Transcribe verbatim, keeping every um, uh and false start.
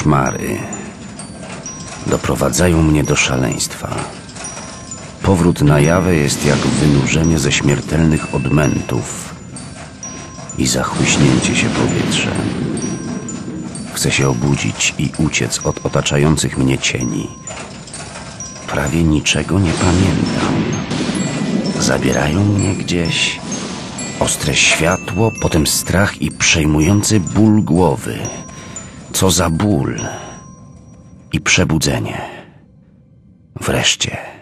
Koszmary doprowadzają mnie do szaleństwa. Powrót na jawę jest jak wynurzenie ze śmiertelnych odmętów i zachłyśnięcie się powietrzem. Chcę się obudzić i uciec od otaczających mnie cieni. Prawie niczego nie pamiętam. Zabierają mnie gdzieś. Ostre światło, potem strach i przejmujący ból głowy. Co za ból. I przebudzenie. Wreszcie.